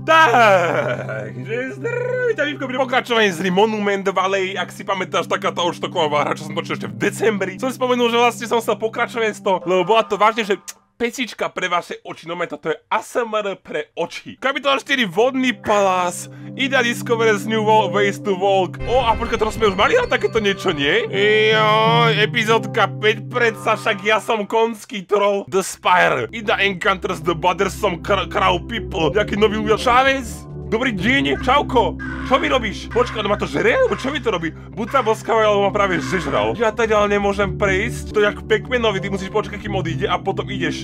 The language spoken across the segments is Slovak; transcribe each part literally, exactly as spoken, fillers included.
Takže zdravite, Vívko, pri pokračovaní z Monument Valley. Ak si pamätáš, taká tá oštoková hra, čo som točil ešte v decembri. Som si spomenul, že vlastne som chcel pokračovať z toho, lebo bola to vážne, že pecička pre vaše oči, no toto je á es em er pre oči. Kapitola štyri, Vodný palác, Ida discovers new ways to walk. O, a počkaj, to sme už mali na takéto niečo, nie? Joj, epizódka päť predsa, však ja som konský troll. The Spire, Ida encounters the bothersome crow people. Jaký nový ľudia, Chávez? Dobrý deň, čauko, čo mi robíš? Počkaj, no ma to žere, alebo čo mi to robí? Buď sa boskávaj, alebo ma práve zežral. Ja tady ale nemôžem prejsť, to je jak Pac-Manovi, ty musíš počkať, kým odíde a potom ideš.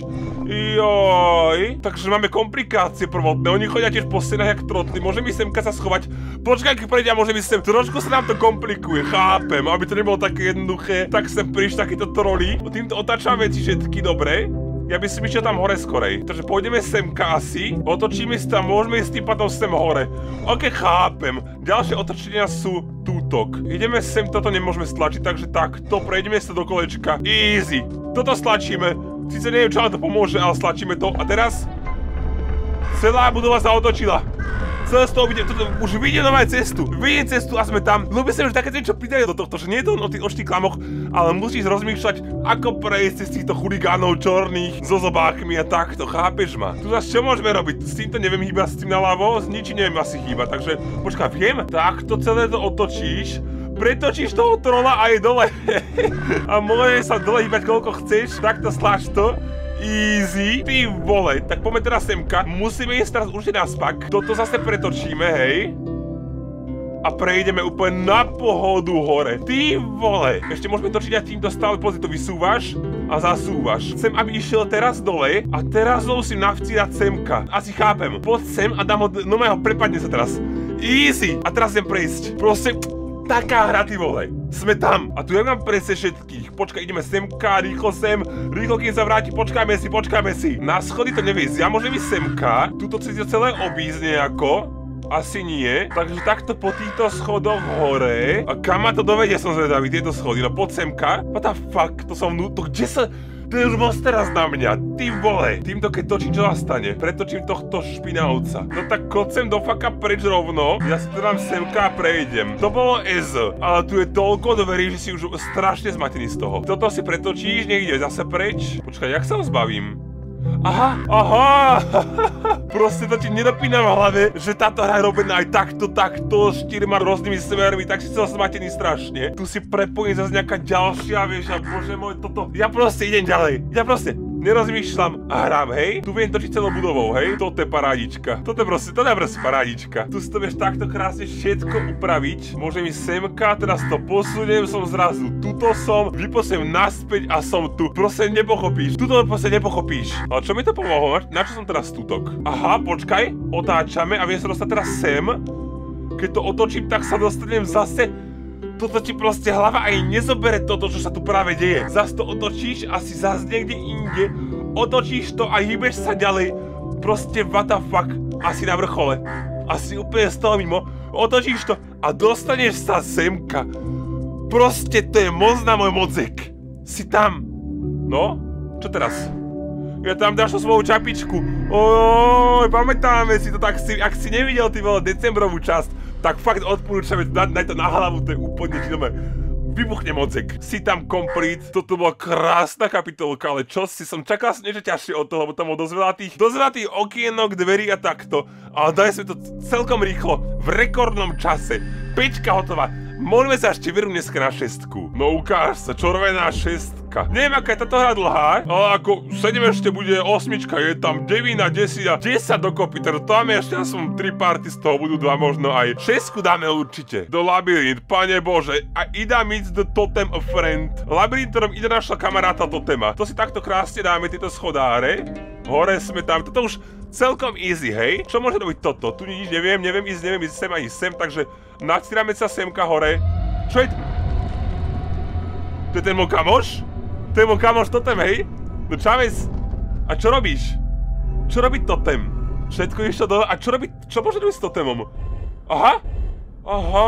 Joj, takže máme komplikácie prvotné, oni chodia tiež po stenách jak trotli, môže mi semka sa schovať. Počkaj, keď prejde a môže mi sem, trošku sa nám to komplikuje, chápem, aby to nebolo také jednoduché, tak sem príš takýto troli. Týmto otáčam veci všetky, dobre? Ja by som išiel tam hore skorej, takže pôjdeme semka asi, otočíme si tam, môžeme ísť tým pádom sem hore. Ok, chápem, ďalšie otočenia sú tútok. Ideme sem, toto nemôžeme stlačiť, takže takto, prejdeme sa do kolečka. Easy, toto stlačíme, síce neviem, čo nám to pomôže, ale stlačíme to. A teraz celá budova sa otočila. Celé z toho vidím, toto už vidím nové cestu, vidím cestu a sme tam. Ľubí sa, že také niečo pridajú do tohto, že nie je to o tých oštých klamoch, ale musíš rozmýšľať, ako prejsť cez týchto chuligánov čorných so zobákmi a takto, chápeš ma? Tu zase čo môžeme robiť? S týmto neviem hýbať, s tým naľavo, s ničím neviem asi hýbať, takže počkaj, viem? Takto celé to otočíš, pretočíš toho trola a je dole. A môžeš sa dole hýbať koľko chceš, takto sláš to. Easy, ty vole, tak poďme teraz semka, musíme ísť teraz určite na spak, toto zase pretočíme, hej. A prejdeme úplne na pohodu hore, ty vole. Ešte môžeme točiť a týmto stále, pozri, to vysúvaš a zasúvaš. Chcem, aby išiel teraz dole a teraz musím navcírať semka, asi chápem. Poď sem a dám ho, no mého, prepadne sa teraz. Easy, a teraz chcem prejsť, proste, taká hra, ty vole. Sme tam. A tu ja mám presne všetkých. Počkaj, ideme semka, rýchlo sem, rýchlo kým sa vráti, počkajme si, počkajme si. Na schody to nevísť, ja môžem ísť semka, tuto chcete celé obísť nejako. Asi nie. Takže takto po týchto schodoch hore. A kam ma to dovedie, som zvedavý, tieto schody, no poď semka. What the fuck, to som vnú, to kde sa... To je už moc teraz na mňa, ty vole. Týmto keď točím, čo nastane? Pretočím tohto špinavca. No tak kocem do faka preč rovno. Ja si to dám semka a prejdem. To bolo ez, ale tu je toľko dverí, že si už strašne zmatený z toho. Toto si pretočíš, niekde zase preč. Počkaj, jak sa ho zbavím? Aha, aha, proste to ti nedopína v hlave, že táto hra je robená aj takto, takto, štyrma rôznymi smermi, tak si chcel zmatený strašne. Tu si prepojí zase nejaká ďalšia, vieš, a bože môj, toto, ja proste idem ďalej, ja proste nerozmýšľam a hrám, hej? Tu viem točiť celou budovou, hej? Toto je parádička. Toto je proste, toto je proste parádička. Tu si to vieš takto krásne všetko upraviť. Môžem ísť semka, teraz to posuniem, som zrazu tuto som, vyposiem naspäť a som tu. Proste nepochopíš, tuto proste nepochopíš. Ale čo mi to pomohlo? Na čo som teraz tutok? Aha, počkaj, otáčame a viem sa dostať teraz sem. Keď to otočím, tak sa dostanem zase. Toto ti proste hlava aj nezobere toto, čo sa tu práve deje. Zas to otočíš, asi zas niekde inde, otočíš to a hýbeš sa ďalej. Proste what the fuck, asi na vrchole. Asi úplne z toho mimo. Otočíš to a dostaneš sa semka. Proste to je moc na môj mozek. Si tam. No, čo teraz? Ja tam dáš to svoju čapičku. Oj, pamätáme si to, tak si, ak si nevidel ty vole decembrovú časť, tak fakt odporúčame, daj to na hlavu, to je úplne ti doma. Vybuchne mozek. Si tam complete, toto bola krásna kapitolka, ale čo si, som čakal niečo ťažšie od toho, lebo tam bolo dosť veľa tých, dosť veľa tých okienok, dverí a takto. Ale dali sme to celkom rýchlo, v rekordnom čase. Pečka hotová. Môžeme sa ešte veru dneska na šestku. No ukáž sa, červená šestka. Neviem, aká je táto hra dlhá, ale ako sedem ešte bude osmička, je tam deväť a desať a desať dokopy, teda to máme ešte aspoň tri party, z toho budú dva možno aj. Šestku dáme určite. Do labyrint, pane bože. A Ida meets the totem a friend. Labyrint, ktorom Ida našla kamaráta totema. To si takto krásne dáme, tieto schodáre. Hore sme tam, toto už celkom easy, hej? Čo môže robiť toto? Tu nič neviem, neviem ísť, neviem ísť sem ani sem, takže nacírame sa semka hore. Čo je to? To je ten môj kamoš? To je môj kamoš totem, hej? No Chávez, a čo robíš? Čo robí totem? Všetko išlo dole, a čo robí, čo môže robiť s totemom? Aha, aha.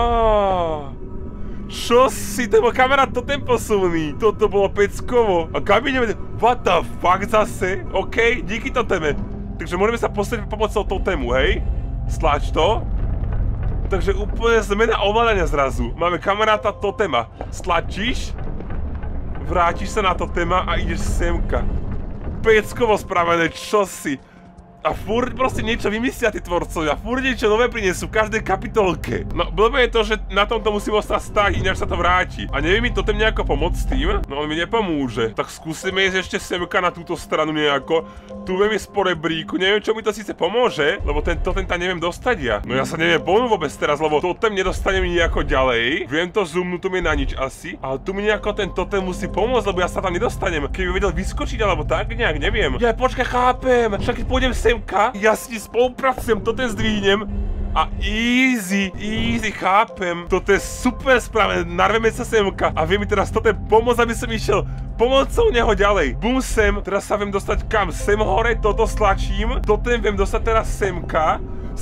Čo si, to je môj kamarát totem posuný. Toto bolo peckovo. A kam ideme? What the fuck zase? OK, díky toteme. Takže môžeme sa postaviť pomocou totému, hej? Stlač to. Takže úplne zmena ovládania zrazu. Máme kamaráta totema. Stlačíš, vrátiš sa na totema a ideš semka. Peckovo spravené, čo si? A furt proste niečo vymyslia tí tvorcovia, furt niečo nové prinesú v každej kapitolke. No blbé je to, že na tomto musím ostať stáť, ináč sa to vráti. A nevie mi totem nejako pomôcť s tým? No on mi nepomôže. Tak skúsime ísť ešte semka na túto stranu nejako. Tu viem ísť po rebríku, neviem čo mi to síce pomôže, lebo ten totem tam neviem dostať ja. No ja sa neviem pohnúť vôbec teraz, lebo totem nedostanem nejako ďalej. Viem to zoomnúť, tu mi na nič asi. Ale tu mi nejako ten totem musí pomôcť, lebo ja sa tam nedostanem. Keby vedel vyskočiť alebo tak nejak, neviem. Ja počkaj, chápem. Však keď pôjdem sem ja s ním spolupracujem, toto zdvihnem a easy, easy, chápem. Toto je super správne, narveme sa semka a vie mi teraz toto pomôcť, aby som išiel pomocou neho ďalej. Bum sem, teraz sa viem dostať kam? Sem hore, toto stlačím, toto viem dostať teraz semka.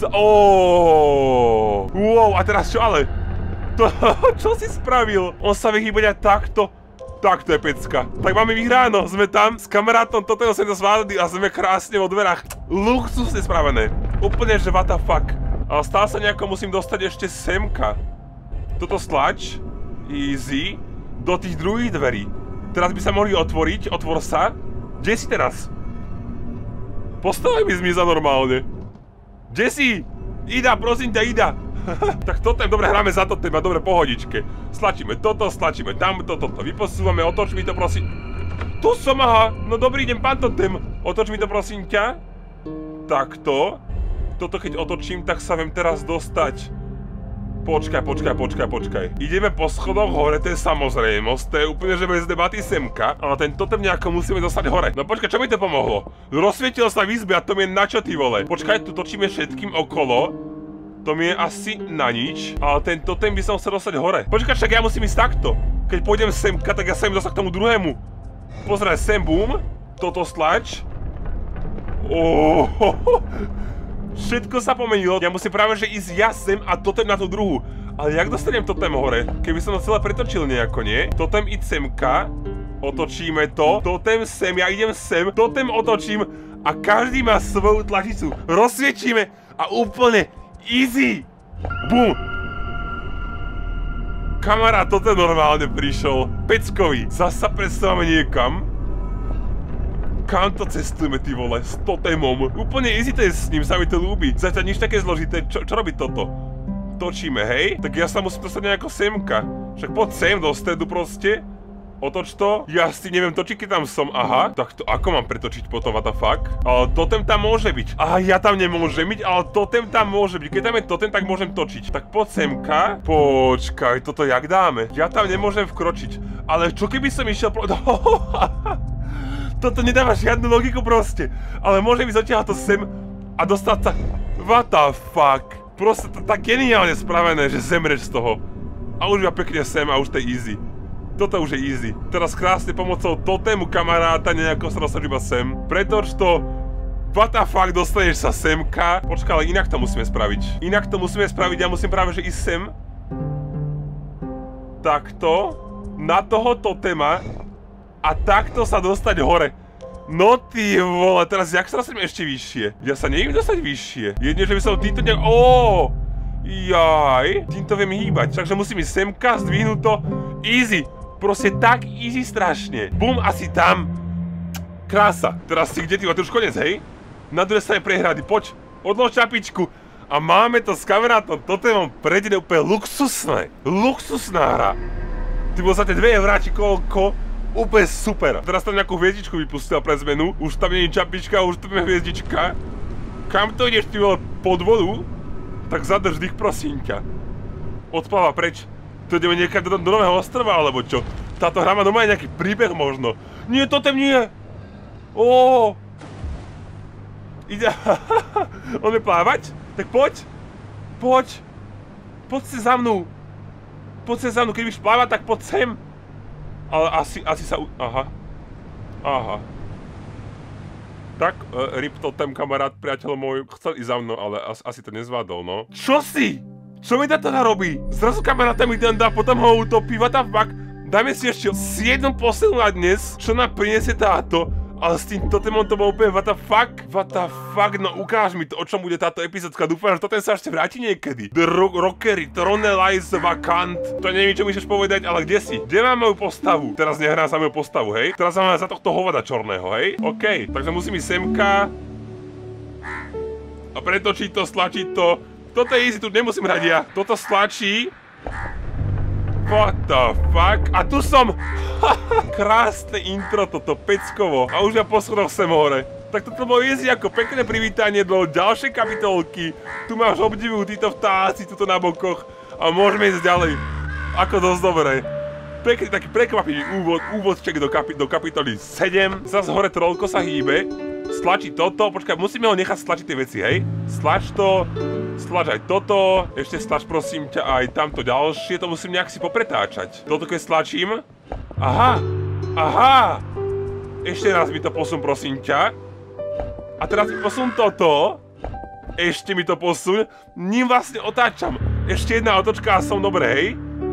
Oooo, wow, a teraz čo ale? To, čo si spravil? On sa vie hýbať aj takto. Tak to je pecka. Tak máme vyhráno, sme tam s kamarátom, toto sme to zvládli a sme krásne vo dverách. Luxusne spravené. Úplne, že what the fuck. Ale stále sa nejako musím dostať ešte semka. Toto stlač. Easy. Do tých druhých dverí. Teraz by sa mohli otvoriť, otvor sa. Kde si teraz? Postavaj mi zmiza normálne. Kde si? Ida, prosím ťa, Ida. Tak totem, dobre, hráme za totem a dobre, pohodičke. Stlačíme toto, stlačíme tamto, toto vyposúvame, otoč mi to prosím. Tu som, aha, no dobrý deň, pán totem. Otoč mi to prosím ťa. Takto. Toto keď otočím, tak sa viem teraz dostať. Počkaj, počkaj, počkaj, počkaj. Ideme po schodoch hore, to je samozrejmosť, to je úplne, že bez debaty semka. Ale ten totem nejako musíme dostať hore. No počkaj, čo mi to pomohlo? Rozsvietilo sa v izbe a to mi je na čo, ty vole. Počkaj, tu točíme všetkým okolo. To mi je asi na nič, ale ten totem by som chcel dostať hore. Počkaj, však ja musím ísť takto. Keď pôjdem semka, tak ja sa im dostať k tomu druhému. Pozraj, sem, boom. Toto stlač. Oh, všetko sa pomenilo. Ja musím práve že ísť ja sem a totem na tú druhú. Ale jak dostanem totem hore? Keby som to celé pretočil nejako, nie? Totem id semka. Otočíme to. Totem sem, ja idem sem. Totem otočím a každý má svoju tlačicu. Rozsviečíme a úplne easy! Bum! Kamarát, toto normálne prišiel. Peckovi. Zasa presávame niekam. Kam to cestujeme, ty vole? S totemom. Úplne easy to je s ním, sa mi to ľúbi. Zatiaľ nič také zložité. Čo, čo robí toto? Točíme, hej? Tak ja sa musím dostať nejako semka. Však poď sem do stredu proste. Otoč to. Ja si neviem točiť, keď tam som. Aha. Tak to ako mám pretočiť potom, what the fuck? Ale totem tam môže byť. Aha, ja tam nemôžem byť, ale totem tam môže byť. Keď tam je totem, tak môžem točiť. Tak poď semka. Počkaj, toto jak dáme? Ja tam nemôžem vkročiť. Ale čo keby som išiel pro... Toto nedáva žiadnu logiku proste. Ale môžem ísť odtiaľ to sem a dostať sa... What the fuck? Proste to tak geniálne spravené, že zemreš z toho. A už iba pekne sem a už to je easy. Toto už je easy. Teraz krásne pomocou totému kamaráta nejako sa dostať iba sem. Pretoč to. What the fuck, dostaneš sa semka. Počkaj, ale inak to musíme spraviť. Inak to musíme spraviť, ja musím práve že ísť sem. Takto. Na toho totéma. A takto sa dostať hore. No ty vole, teraz jak sa dostanem ešte vyššie? Ja sa neviem dostať vyššie. Jedne, že by som týmto nejak... Óóó! Jaj, týmto viem hýbať. Takže musím ísť semka, zdvihnúť to. Easy. Proste tak easy strašne. Bum, asi tam. Krása. Teraz si kde ty, to už konec, hej? Na druhej strane prehrady, poď. Odlož čapičku. A máme to s kamarátom. Toto je vám predene úplne luxusné. Luxusná hra. Ty bol za tie dve euráči koľko? Úplne super. Teraz tam nejakú hviezdičku vypustil pre zmenu. Už tam nie je čapička, už tam je hviezdička. Kam to ideš, ty vole, pod vodu? Tak zadrž dých, prosím ťa. Odpláva preč. To ideme niekam do, do nového ostrova, alebo čo? Táto hra má doma aj nejaký príbeh možno. Nie, totem nie! Óóó! Ide... On je plávať? Tak poď! Poď! Poď si za mnou! Poď si za mnou, keď budeš plávať, tak poď sem! Ale asi, asi sa... Aha. Aha. Tak, uh, rip totem, kamarát, priateľ môj, chcel ísť za mnou, ale as, asi to nezvládol, no. Čo si? Čo mi táto hra robí? Zrazu kamaráta mi ten dá, potom ho utopí, what the fuck? Dajme si ešte siedmu poslednú na dnes, čo nám priniesie táto. Ale s tým totemom to bolo úplne what the fuck? What the fuck? No ukáž mi to, o čom bude táto epizódka. Dúfam, že totem sa ešte vráti niekedy. The ro Rockery, Throne Lies Vacant. To neviem, čo mi chceš povedať, ale kde si? Kde mám moju postavu? Teraz nehrám sa moju postavu, hej? Teraz mám za tohto hovada čorného, hej? OK, takže musím ísť semka. A pretočiť to, stlačiť to. Toto je easy, tu nemusím hrať ja. Toto stlačí. What the fuck? A tu som! Krásne intro toto, peckovo. A už ja po schodoch sem hore. Tak toto bolo easy ako pekné privítanie do ďalšej kapitolky. Tu máš obdivujú títo vtáci tuto na bokoch. A môžeme ísť ďalej. Ako dosť dobré. Pekný taký prekvapivý úvod, úvodček do, kapi do kapitoly sedem. Zas hore trollko sa hýbe. Stlačí toto, počkaj, musíme ho nechať stlačiť tie veci, hej? Stlač to, stlač aj toto, ešte stlač prosím ťa aj tamto ďalšie, to musím nejak si popretáčať. Toto keď stlačím, aha, aha, ešte raz mi to posun prosím ťa. A teraz mi posun toto, ešte mi to posun, ním vlastne otáčam. Ešte jedna otočka a som dobre, hej?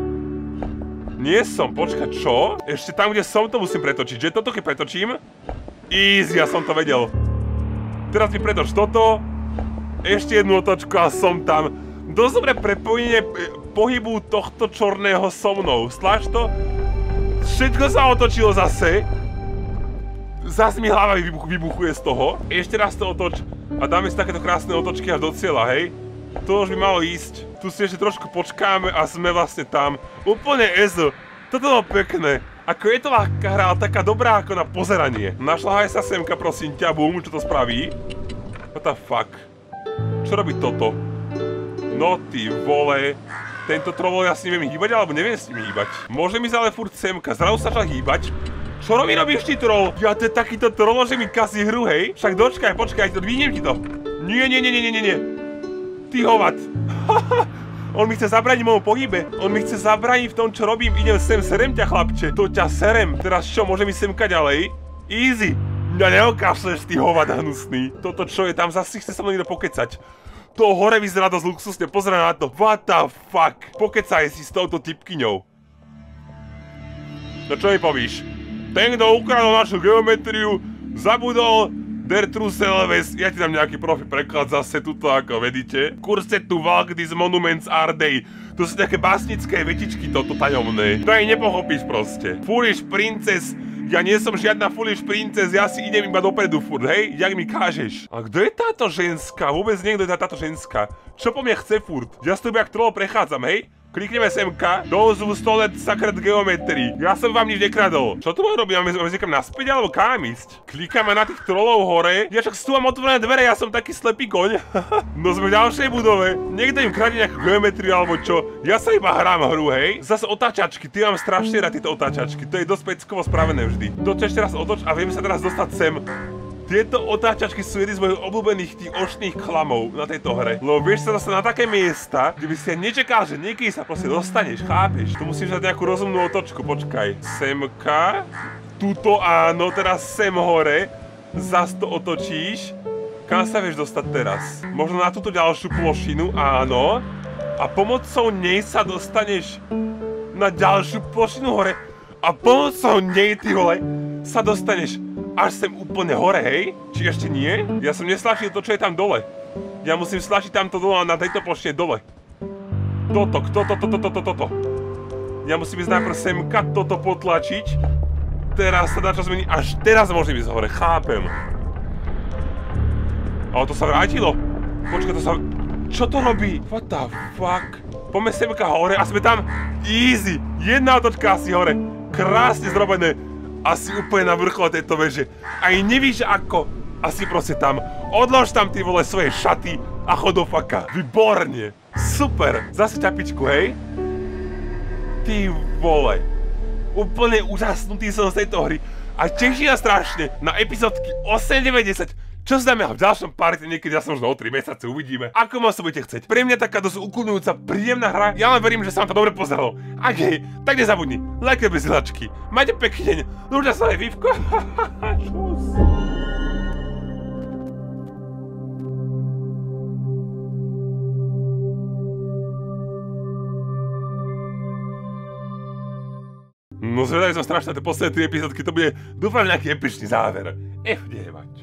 Nie som, počkaj, čo? Ešte tam, kde som, to musím pretočiť, že? Toto keď pretočím, easy, ja som to vedel. Teraz mi pretoč toto. Ešte jednu otočku a som tam. Dosť dobré prepojenie pohybu tohto čorného so mnou. Stlač to. Všetko sa otočilo zase. Zas mi hlava vybuch vybuchuje z toho. Ešte raz to otoč. A dáme si takéto krásne otočky až do cieľa, hej? To už by malo ísť. Tu si ešte trošku počkáme a sme vlastne tam. Úplne ezo. Toto bolo pekné. Ako je to ľahká hra, ale taká dobrá ako na pozeranie. Našľahaj sa semka, prosím ťa, bum, čo to spraví. What the fuck? Čo robí toto? No ty vole. Tento troll ja s ním viem hýbať, alebo neviem s ním hýbať. Môžem ísť ale furt semka, zrazu sa začal hýbať. Čo robí robíš ty troll? Ja to je takýto troll, že mi kasí hru, hej? Však dočkaj, počkaj, dvihnem ti to. Nie, nie, nie, nie, nie, nie. Ty hovad. On mi chce zabrániť môjmu pohybe. On mi chce zabrániť v tom, čo robím. Idem sem, serem ťa, chlapče. To ťa serem. Teraz čo, môžem ísť semka ďalej? Easy. Mňa neokašleš, ty hovad hnusný. Toto čo je, tam zase chce sa mnou niekto pokecať. To hore vyzerá dosť luxusne, pozeraj na to. What the fuck? Pokecaj si s touto typkyňou. No čo mi povíš? Ten, kto ukradol našu geometriu, zabudol Der Truselves, ja ti dám nejaký profi preklad zase tuto, ako vedíte. Kurse tu Walk these monuments are they. To sú také básnické vetičky toto tajomné. To aj nepochopíš proste. Foolish princess, ja nie som žiadna foolish princess, ja si idem iba dopredu furt, hej? Jak mi kážeš. A kto je táto ženská? Vôbec niekto je táto ženská. Čo po mne chce furt? Ja s tebou jak troll prechádzam, hej? Klikneme semka, dozvu stole Sacred Geometry. Ja som vám nič nekradol. Čo tu mám robiť? Máme ísť niekam naspäť alebo kam ísť? Klikáme na tých trollov hore. Ja však tu mám otvorené dvere, ja som taký slepý koň. No sme v ďalšej budove. Niekto im kradne nejakú geometriu alebo čo. Ja sa iba hrám hru, hej. Zase otáčačky, ty mám strašne rád tieto otáčačky. To je dosť peckovo spravené vždy. Toč ešte raz otoč a vieme sa teraz dostať sem. Tieto otáčačky sú jedny z mojich obľúbených tých očných klamov na tejto hre. Lebo vieš sa dostať na také miesta, kde by si ja nečakal, že niekedy sa proste dostaneš, chápeš? Tu musíš dať nejakú rozumnú otočku, počkaj. Semka. Tuto áno, teraz sem hore. Zas to otočíš. Kam sa vieš dostať teraz? Možno na túto ďalšiu plošinu, áno. A pomocou nej sa dostaneš na ďalšiu plošinu hore. A pomocou nej, ty vole, sa dostaneš až sem úplne hore, hej? Či ešte nie? Ja som neslačil to, čo je tam dole. Ja musím slačiť tamto dole a na tejto plošine dole. Toto, toto, toto, toto, toto. Ja musím ísť najprv semka, toto potlačiť. Teraz sa dá čo zmeniť, až teraz môžem ísť hore, chápem. Ale to sa vrátilo. Počkaj, to sa... Čo to robí? What the fuck? Poďme semka hore a sme tam. Easy. Jedna otočka asi hore. Krásne zrobené. Asi úplne na vrchole tejto veže. Aj nevíš ako. Asi proste tam. Odlož tam ty vole svoje šaty a chod do faka. Výborne. Super. Zase ťapičku, hej? Ty vole. Úplne úžasnutý som z tejto hry. A teší ma strašne na epizódky osem, deväť, desať. Čo si dáme v ďalšom parte niekedy, ja som možno o tri mesiace, uvidíme. Ako moc sa budete chcieť. Pre mňa taká dosť ukludňujúca, príjemná hra. Ja len verím, že sa vám to dobre pozeralo. Ak hej, tak nezabudni. Lajkaj bez hľačky. Majte pekný deň. Ľudia sa aj Vivko. Čus. No No zvedavý som strašne, tie posledné tri epizódky, to bude, dúfam, nejaký epičný záver. F deväť.